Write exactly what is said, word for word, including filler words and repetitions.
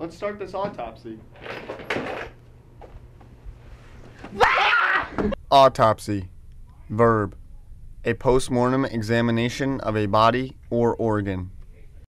Let's start this autopsy. Autopsy. Verb. A post-mortem examination of a body or organ.